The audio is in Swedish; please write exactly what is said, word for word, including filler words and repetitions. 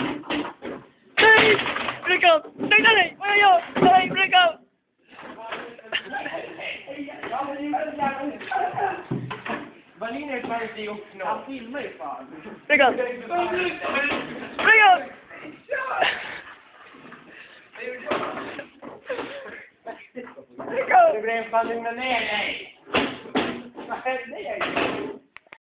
Nej! Breckan! Nej, nej, nej! Vad jag gör? Nej, Breckan! Berlin är fan inte ihop nu. Han filmar ju fan. Breckan! Breckan! Breckan! Det blev fan lugna ner dig. Vad hände egentligen?